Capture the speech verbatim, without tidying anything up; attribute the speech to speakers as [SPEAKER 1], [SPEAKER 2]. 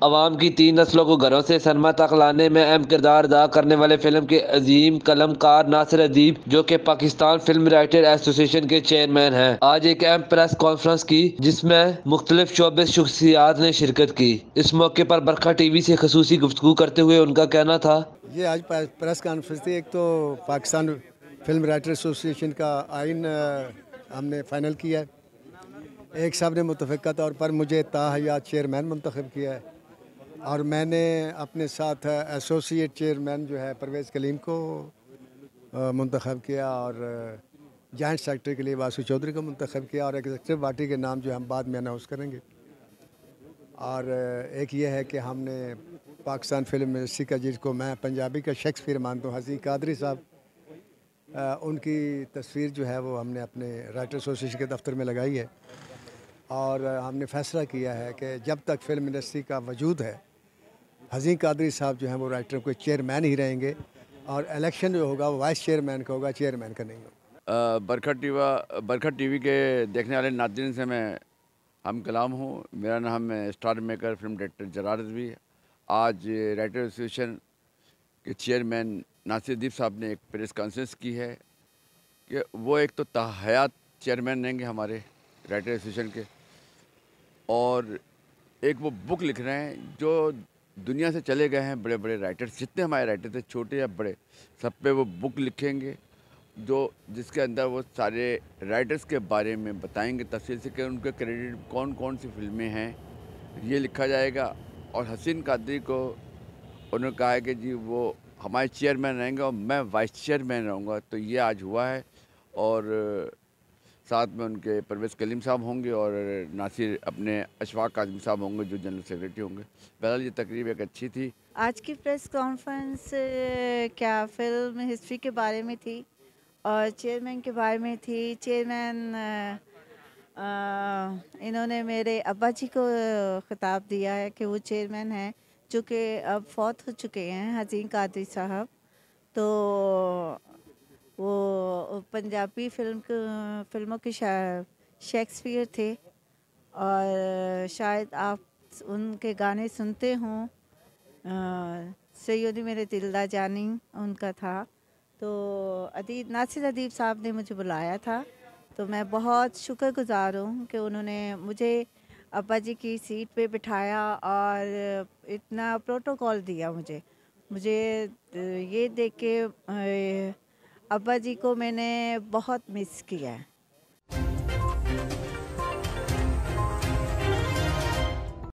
[SPEAKER 1] अवाम की तीन नस्लों को घरों से सनमा तक लाने में अहम किरदार अदा करने वाले फिल्म के अजीम कलमकार नासिर अदीब, जो कि पाकिस्तान फिल्म राइटर एसोसिएशन के चेयरमैन हैं, आज एक अहम प्रेस कॉन्फ्रेंस की जिसमें मुख्तलिफ शोबे शख्सियात ने शिरकत की। इस मौके पर बरखा टीवी से खसूसी गुफ्तगू करते हुए उनका कहना था,
[SPEAKER 2] ये आज प्रेस कॉन्फ्रेंस थी। एक तो पाकिस्तान फिल्म राइटर एसोसिएशन का आइन हमने फाइनल किया है। एक साहब ने मुतफ़िका तौर पर मुझे ताहयात चेयरमैन मुंतखब किया है और मैंने अपने साथ एसोसिएट चेयरमैन जो है परवेज़ कलीम को मुंतखब किया और जॉइंट सेक्रेटरी के लिए वासु चौधरी को मुंतखब किया और एग्जीक्यूटिव पार्टी के नाम जो हम बाद में अनाउंस करेंगे। और एक ये है कि हमने पाकिस्तान फिल्म इंडस्ट्री का, जिसको मैं पंजाबी का शेक्सपियर मानता हूँ, हसीन कादरी साहब, उनकी तस्वीर जो है वो हमने अपने राइटर एसोसिएशन के दफ्तर में लगाई है और हमने फैसला किया है कि जब तक फिल्म इंडस्ट्री का वजूद है, हसीन कादरी साहब जो हैं वो राइटर के चेयरमैन ही रहेंगे और इलेक्शन जो होगा वो वाइस चेयरमैन का होगा, चेयरमैन का नहीं होगा।
[SPEAKER 3] बरखा टीवा बरखा टीवी के देखने वाले नाज़रीन से मैं हम कलाम हूँ। मेरा नाम है star maker film director Zarar Rizvi. आज राइटर एसोसिएशन के चेयरमैन नासिर अदीब साहब ने एक प्रेस कॉन्फ्रेंस की है कि वो एक तो ताहयात चेयरमैन रहेंगे हमारे राइटर एसोसिएशन के, और एक वो बुक लिख रहे हैं जो दुनिया से चले गए हैं बड़े बड़े राइटर्स, जितने हमारे राइटर थे छोटे या बड़े, सब पे वो बुक लिखेंगे जो जिसके अंदर वो सारे राइटर्स के बारे में बताएंगे तफसील से कि उनके क्रेडिट कौन कौन सी फिल्में हैं, ये लिखा जाएगा। और हसीन कादरी को उन्होंने कहा है कि जी वो हमारे चेयरमैन रहेंगे और मैं वाइस चेयरमैन रहूँगा। तो ये आज हुआ है और साथ में उनके परवेज़ कलीम साहब होंगे और नासिर अपने अशफाक आज़मी साहब होंगे जो जनरल सेक्रेटरी होंगे। बहरहाल ये तकरीब एक अच्छी थी।
[SPEAKER 4] आज की प्रेस कॉन्फ्रेंस क्या फिल्म हिस्ट्री के बारे में थी और चेयरमैन के बारे में थी। चेयरमैन इन्होंने मेरे अब्बा जी को ख़िताब दिया है कि वो चेयरमैन हैं, जो कि अब फौत हो चुके हैं, हसीन कादरी साहब। तो वो पंजाबी फिल्म फिल्मों के शेक्सपियर थे और शायद आप उनके गाने सुनते हों। सैयदी मेरे दिलदा जानी उनका था। तो अदीब नासिर अदीब साहब ने मुझे बुलाया था, तो मैं बहुत शुक्रगुज़ार हूँ कि उन्होंने मुझे अब्बा जी की सीट पे बिठाया और इतना प्रोटोकॉल दिया मुझे मुझे ये देख के अब्बा जी को मैंने बहुत मिस किया है।